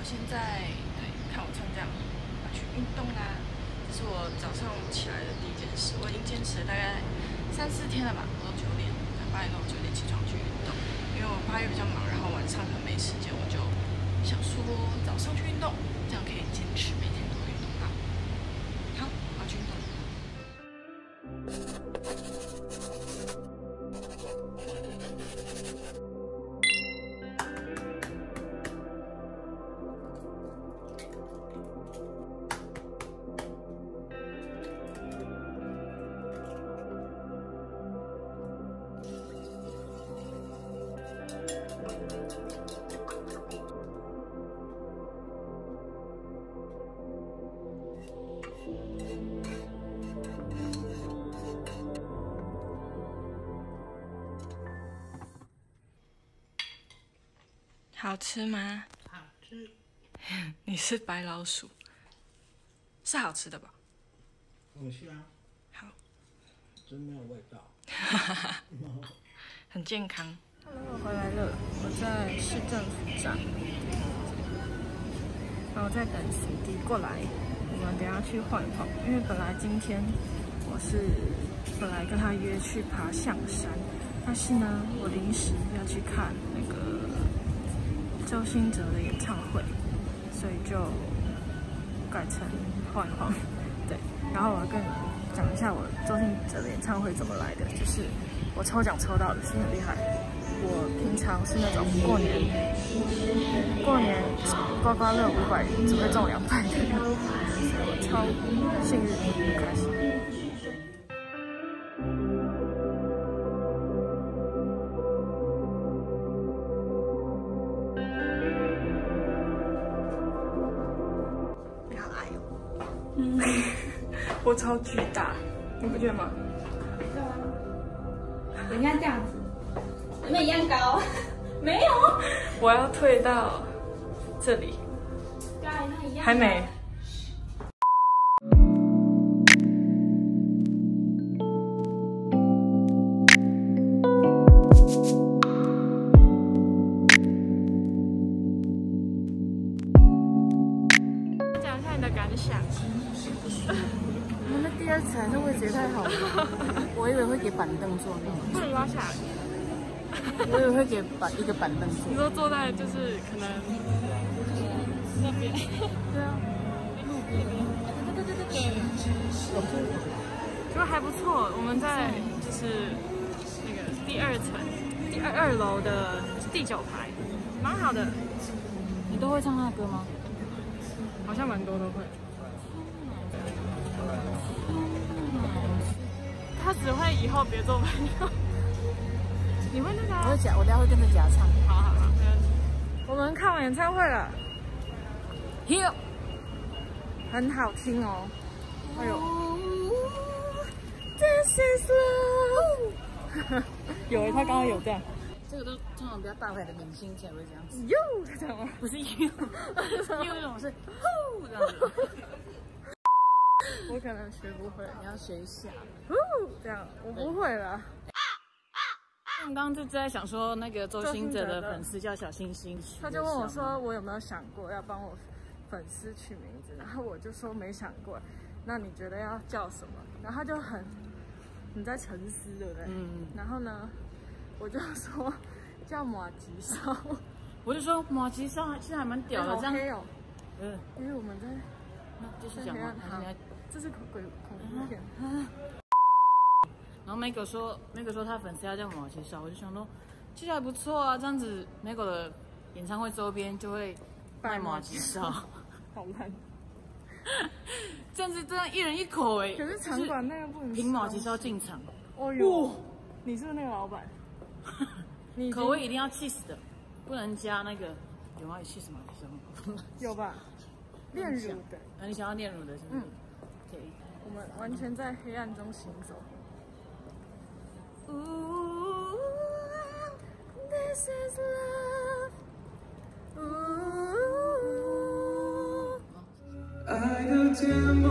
现在看我穿这样，要去运动啦。这是我早上起来的第一件事，我已经坚持了大概3、4天了吧。我都8点到9点起床去运动，因为我8月比较忙，然后晚上可能没时间，我就想说早上去运动，这样可以坚持每天都运动到。好，我要去运动。 好吃吗？ 好吃。 你是白老鼠，是好吃的吧？ 很香。 好， 真没有味道。 很健康。Hello， 我回来了，我在市政府站，然后在等司机过来，我们等下去晃一晃。因为本来今天本来跟他约去爬象山，但是呢，我临时要去看那个周兴哲的演唱会，所以就改成晃一晃。对，然后我要跟你讲一下我周兴哲的演唱会怎么来的，就是我抽奖抽到的，是很厉害。我平常是那种过年刮刮乐500只会中200的人，所以我超幸运，很开心。你好矮哦。我超巨大，你不觉得吗？ 对啊，人家这样子，你们一样高，没有， 我要退到这里， 对啊，那一样， 还没。讲一下你的感想。 我们的第2层那位置也太好了，我以为会给板凳坐那种， 不能拉下来。 我以为会给一个板凳坐。 你说坐在就是可能那边， 对啊，路边。对。 就还不错。我们在就是那个第2层，2楼的第9排，蛮好的。 你都会唱他的歌吗？ 好像蛮多都会。他只会以后别做朋友。你会那个、啊？ 我等下会跟着假唱。 好好好，我们看完演唱会了，很好听哦。哎呦 ，This is love 。有他刚刚有这样。 这个都通常比较大牌的明星才会这样子。 哟，这样吗？ 不是哟，有一种是呼这样子。 我可能学不会， 你要学一下。 这样我不会了。 我们刚刚就在想说，那个周兴哲的粉丝叫小星星， 他就问我说，我有没有想过要帮我粉丝取名字？然后我就说没想过。那你觉得要叫什么？然后他就你在沉思，对不对？嗯。然后呢，我就说叫马吉烧。 我就说马吉烧其实还蛮屌的，这样。 哦。因为我们在。 那继续讲嘛。 这是恐怖片。 然后 Mego 说他粉丝要叫马吉烧，我就想说，其实还不错啊，这样子 Mego 的演唱会周边就会卖马吉烧， 好烂。 这样一人一口哎。 可是场馆那个不能凭马吉烧进场。 哦呦，你是不是那个老板？ 口味一定要cheese的，不能加那个有吗？有cheese马吉烧吗？ 有吧？炼乳的。 你想要炼乳的是不是？可以。 我们完全在黑暗中行走。Ooh, this is love. Ooh. I go down